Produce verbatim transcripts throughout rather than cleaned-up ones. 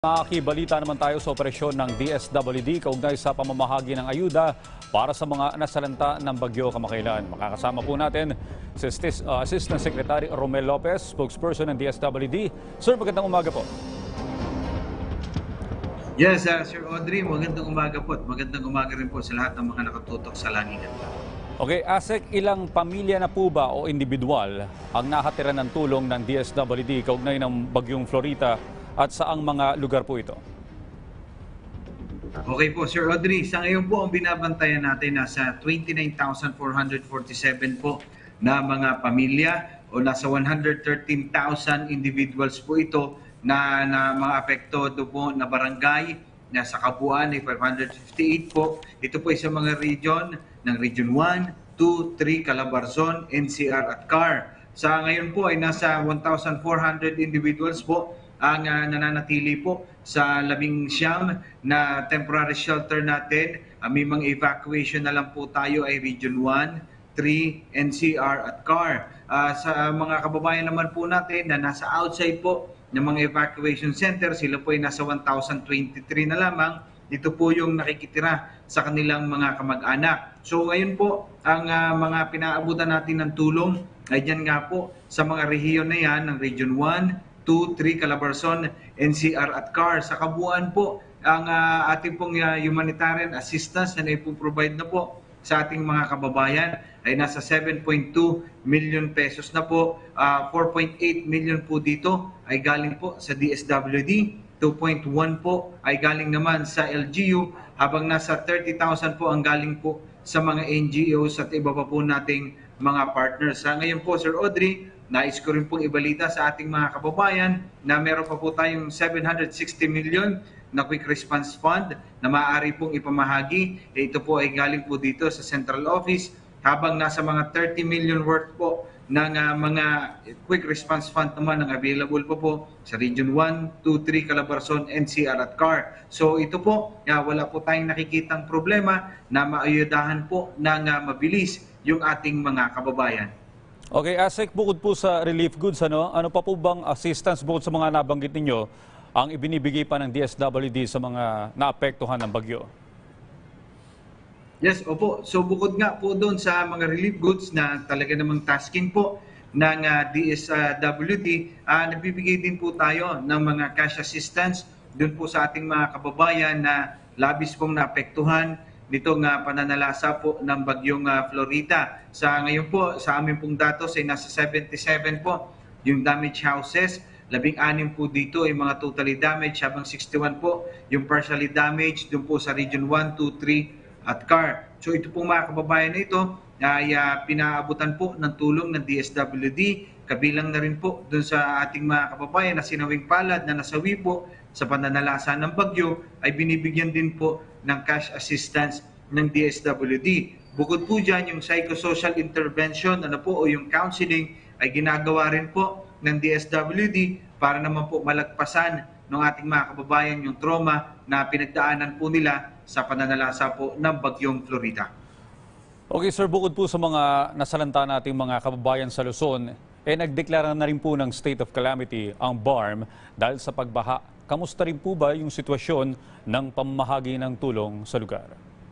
Makibalita naman tayo sa operasyon ng D S W D kaugnay sa pamamahagi ng ayuda para sa mga nasalanta ng bagyo kamakailan. Makakasama po natin si uh, Assistant Secretary Romel Lopez, spokesperson ng D S W D. Sir, magandang umaga po. Yes, uh, Sir Audrey, magandang umaga po at magandang umaga rin po sa lahat ng mga nakatutok sa langigan. Okay, Asek, ilang pamilya na po ba o individual ang nakatira ng tulong ng D S W D kaugnay ng bagyong Florita at saang mga lugar po ito? Okay po, Sir Audrey. Sa ngayon po, ang binabantayan natin nasa twenty-nine thousand four hundred forty-seven po na mga pamilya o nasa one hundred thirteen thousand individuals po ito na, na mga apektado po na barangay na sa kabuuan ay five hundred fifty-eight po. Ito po ay sa mga region ng Region one, two, three, Calabarzon, N C R at C A R. Sa ngayon po ay nasa one thousand four hundred individuals po ang uh, nananatili po sa labing siyam na temporary shelter natin. Uh, may mga evacuation na lang po tayo ay Region one, three, N C R at C A R. Uh, sa mga kababayan naman po natin na nasa outside po ng mga evacuation center, sila po ay nasa one thousand twenty-three na lamang. Ito po yung nakikitira sa kanilang mga kamag-anak. So ngayon po, ang uh, mga pinaabutan natin ng tulong ay dyan nga po sa mga rehiyon na yan ng Region one, two, three, Calabarzon, N C R at C A R. Sa kabuuan po, ang uh, ating pong uh, humanitarian assistance na ipoprovide na po sa ating mga kababayan ay nasa seven point two million pesos na po. Uh, four point eight million po dito ay galing po sa D S W D. two point one po ay galing naman sa L G U, habang nasa thirty thousand po ang galing po sa mga N G Os at iba pa po nating mga partners. Sa ngayon po, Sir Audrey, nais ko rin pong ibalita sa ating mga kababayan na meron pa po tayong seven hundred sixty million na Quick Response Fund na maaari pong ipamahagi. Ito po ay galing po dito sa Central Office, habang nasa mga thirty million worth po ng uh, mga Quick Response Fund naman ang available po po sa Region one, two, three, Calabarzon, N C R at C A R. So ito po, uh, wala po tayong nakikitang problema na maayudahan po ng uh, mabilis yung ating mga kababayan. Okay, Asek, bukod po sa relief goods, ano, ano pa po bang assistance bukod sa mga nabanggit ninyo ang ibinibigay pa ng D S W D sa mga naapektuhan ng bagyo? Yes, opo. So bukod nga po doon sa mga relief goods na talaga namang tasking po ng uh, D S W D, uh, nagbibigay din po tayo ng mga cash assistance doon po sa ating mga kababayan na labis pong naapektuhan nitong uh, pananalasa po ng bagyong uh, Florita. Sa ngayon po, sa aming pong datos ay nasa seventy-seven po yung damaged houses. labing anim po dito ay mga totally damaged, habang sixty-one po yung partially damaged doon po sa Region one, two, three at C A R. So ito po mga kababayan na ito ay uh, pinaabutan po ng tulong ng D S W D. Kabilang na rin po doon sa ating mga kababayan na sinawing palad na nasawi po sa pananalasa ng bagyo ay binibigyan din po ng cash assistance ng D S W D. Bukod po dyan, yung psychosocial intervention ano po, o yung counseling ay ginagawa rin po ng D S W D para naman po malagpasan ng ating mga kababayan yung trauma na pinagdaanan po nila sa pananalasa po ng bagyong Florita. Okay, sir, bukod po sa mga nasalanta nating mga kababayan sa Luzon, eh nagdeklara na rin po ng state of calamity ang B A R M dahil sa pagbaha. Kamusta rin po ba yung sitwasyon ng pamamahagi ng tulong sa lugar?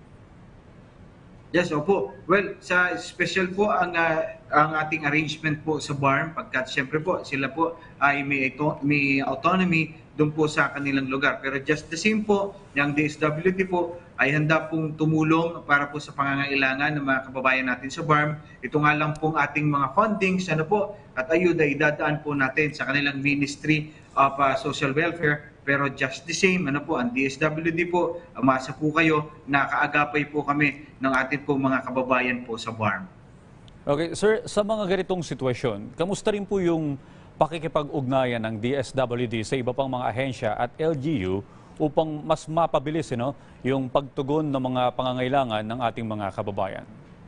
Yes, opo. Well, sa special po ang uh, ang ating arrangement po sa B A R M, pagkat siyempre po sila po ay may, may autonomy doon po sa kanilang lugar. Pero just the same po, yung D S W D po ay handa pong tumulong para po sa pangangailangan ng mga kababayan natin sa B A R M. Ito nga lang pong ating mga fundings ano po, at ayuda idadaan po natin sa kanilang Ministry of uh, Social Welfare. Pero just the same, ano po, ang D S W D po, umasa po kayo na kaagapay po kami ng ating po mga kababayan po sa B A R M. Okay, sir, sa mga ganitong sitwasyon, kamusta rin po yung pakikipag-ugnayan ng D S W D sa iba pang mga ahensya at L G U upang mas mapabilis you know, yung pagtugon ng mga pangangailangan ng ating mga kababayan?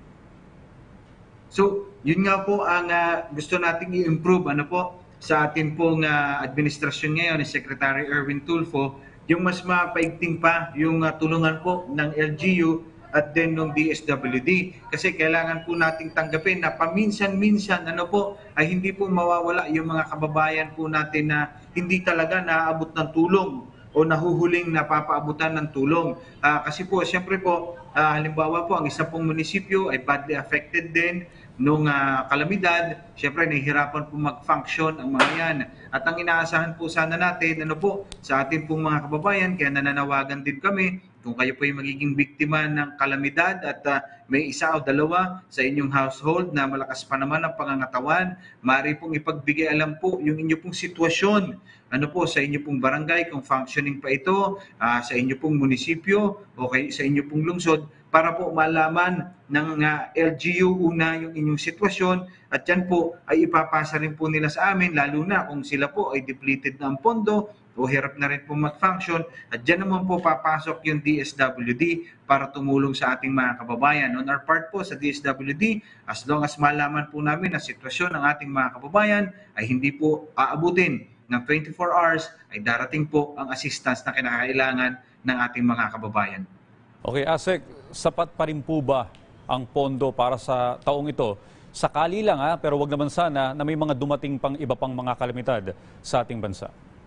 So, yun nga po ang uh, gusto nating i-improve ano po, sa ating pong uh, administrasyon ngayon ni Secretary Erwin Tulfo, yung mas mapaigting pa yung uh, tulungan po ng L G U at then ng D S W D. Kasi kailangan po nating tanggapin na paminsan-minsan ano po, ay hindi po mawawala yung mga kababayan po natin na hindi talaga naaabot ng tulong o nahuhuling napapaabutan ng tulong. Uh, kasi po, siyempre po, uh, halimbawa po, ang isa pong munisipyo ay badly affected din nung uh, kalamidad. Siyempre, nahihirapan po mag-function ang mga yan. At ang inaasahan po sana natin, ano po, sa ating pong mga kababayan, kaya nananawagan din kami, kung kayo po ay magiging biktima ng kalamidad at uh, may isa o dalawa sa inyong household na malakas pa naman ang pangangatawan, maaari pong ipagbigay alam po yung inyo pong sitwasyon. Ano po, sa inyo pong barangay, kung functioning pa ito, uh, sa inyo pong munisipyo o kay, sa inyo pong lungsod, para po malaman ng uh, L G U una yung inyong sitwasyon at yan po ay ipapasa rin po nila sa amin, lalo na kung sila po ay depleted na ang pondo o hirap na rin po mag-function, at dyan naman po papasok yung D S W D para tumulong sa ating mga kababayan. On our part po sa D S W D, as long as malaman po namin ang sitwasyon ng ating mga kababayan ay hindi po aabutin ng twenty-four hours, ay darating po ang assistance na kinakailangan ng ating mga kababayan. Okay, Asek, sapat pa rin po ba ang pondo para sa taong ito? Sakali lang ha, pero wag naman sana na may mga dumating pang iba pang mga kalamidad sa ating bansa.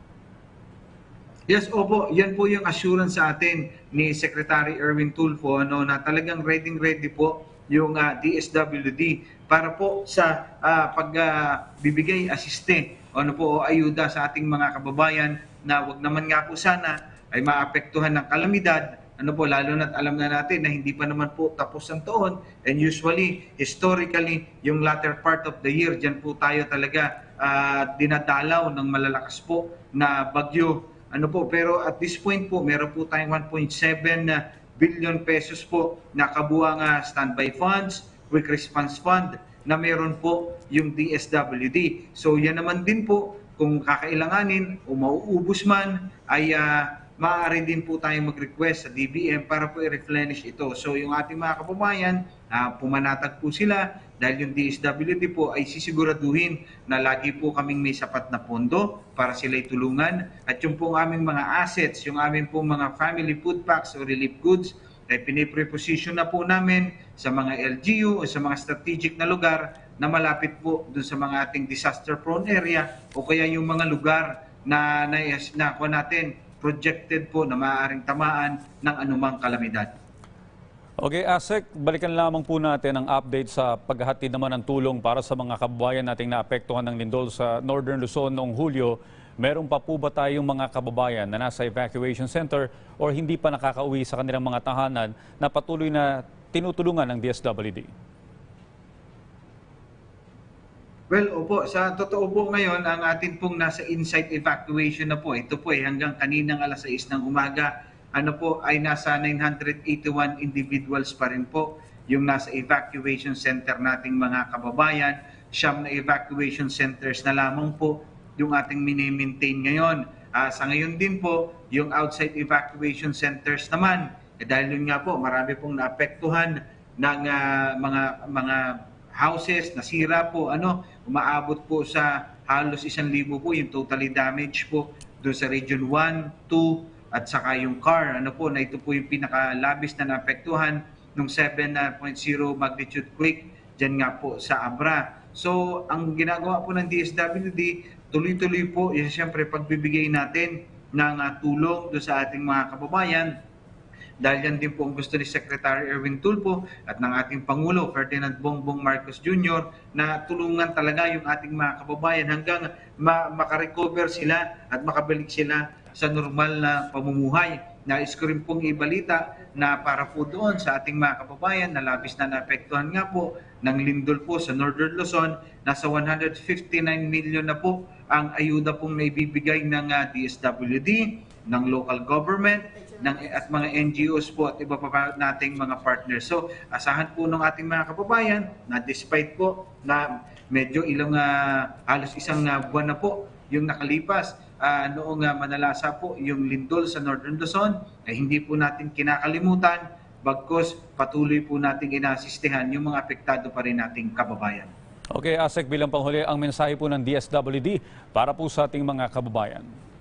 Yes, opo, yan po yung assurance sa atin ni Secretary Erwin Tulfo, no, na talagang ready-ready po yung uh, D S W D para po sa uh, pagbibigay uh, asiste o ano po, o ayuda sa ating mga kababayan na wag naman nga po sana ay maapektuhan ng kalamidad. Ano po, lalo na't alam na natin na hindi pa naman po tapos ang taon, and usually, historically, yung latter part of the year, dyan po tayo talaga uh, dinadalaw ng malalakas po na bagyo. Ano po, pero at this point po, meron po tayong one point seven billion pesos po na kabuang uh, standby funds, quick response fund, na meron po yung D S W D. So yan naman din po, kung kakailanganin o mauubos man, ay uh, maaari din po tayong mag-request sa D B M para po i-replenish ito. So yung ating mga kababayan, uh, pumanatag po sila dahil yung D S W D po ay sisiguraduhin na lagi po kaming may sapat na pondo para sila'y tulungan. At yung pong aming mga assets, yung aming pong mga family food packs o relief goods, ay pinipreposition na po namin sa mga L G U o sa mga strategic na lugar na malapit po dun sa mga ating disaster-prone area o kaya yung mga lugar na na, na, na natin projected po na maaaring tamaan ng anumang kalamidad. Okay, Asek, balikan lamang po natin ang update sa paghahatid naman ng tulong para sa mga kababayan nating naapektuhan ng lindol sa Northern Luzon noong Hulyo. Meron pa po ba tayong mga kababayan na nasa evacuation center o hindi pa nakakauwi sa kanilang mga tahanan na patuloy na tinutulungan ng D S W D? Well, opo, sa totoo po ngayon, ang atin pong nasa in-site evacuation na po, ito po ay hanggang kaninang alas sais ng umaga, ano po ay nasa nine hundred eighty-one individuals pa rin po yung nasa evacuation center nating mga kababayan. Siyam na evacuation centers na lamang po yung ating mini-maintain ngayon. Uh, sa ngayon din po, yung outside evacuation centers naman, eh, dahil yun nga po, marami pong naapektuhan ng uh, mga mga houses, nasira po, ano, umaabot po sa halos isang libo po yung totally damaged po doon sa Region one, two, at saka yung car, ano po, na ito po yung pinakalabis na naapektuhan ng seven point zero magnitude quake dyan nga po sa Abra. So, ang ginagawa po ng D S W D, tuloy-tuloy po, yung siyempre pagbibigay natin ng uh, tulong doon sa ating mga kababayan. Dahil yan din po ang gusto ni Secretary Erwin Tulfo at ng ating Pangulo, Ferdinand Bongbong Marcos Junior, na tulungan talaga yung ating mga kababayan hanggang ma- makarecover sila at makabalik sila sa normal na pamumuhay. Nais ko rin pong ibalita na para po doon sa ating mga kababayan na labis na naapektuhan nga po ng lindol po sa Northern Luzon, nasa one hundred fifty-nine million na po ang ayuda pong naibibigay ng uh, D S W D, ng local government, ng, at mga N G Os po at iba pa nating mga partners. So, asahan po ng ating mga kababayan na despite po na medyo ilang uh, halos isang uh, buwan na po yung nakalipas uh, noong uh, manalasa po yung lindol sa Northern Luzon, ay hindi po natin kinakalimutan, bagkos patuloy po natin inaasistehan yung mga apektado pa rin nating kababayan. Okay, Asek, bilang panghuli, ang mensahe po ng D S W D para po sa ating mga kababayan.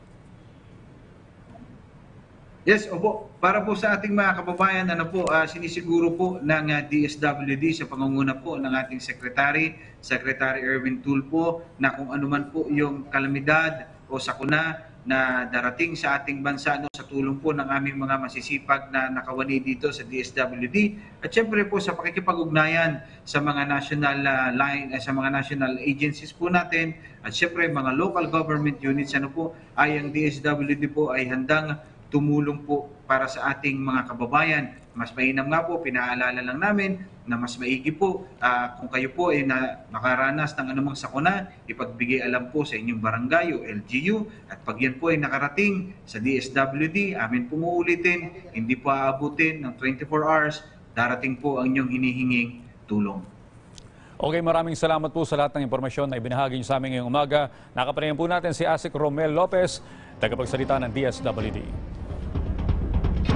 Yes, opo. Para po sa ating mga kababayan, ano po, uh, sinisiguro po ng uh, D S W D sa pangunguna po ng ating Secretary, Secretary Erwin Tulfo, na kung ano man po yung kalamidad o sakuna na darating sa ating bansa no, sa tulong po ng aming mga masisipag na nakawani dito sa D S W D at syempre po sa pakikipag-ugnayan sa mga national uh, line uh, sa mga national agencies po natin at syempre mga local government units ano po ay ang D S W D po ay handang tumulong po para sa ating mga kababayan. Mas mainam nga po, pinaalala lang namin na mas maigi po uh, kung kayo po ay na, nakaranas ng anumang sakuna, ipagbigay alam po sa inyong barangay o L G U at pag yan po ay nakarating sa D S W D, amin po muulitin, hindi po aabutin ng twenty-four hours, darating po ang inyong hinihinging tulong. Okay, maraming salamat po sa lahat ng impormasyon na ibinahagi niyo sa amin ngayong umaga. Nakapanayan po natin si Asik Romel Lopez, tagapagsalita ng D S W D.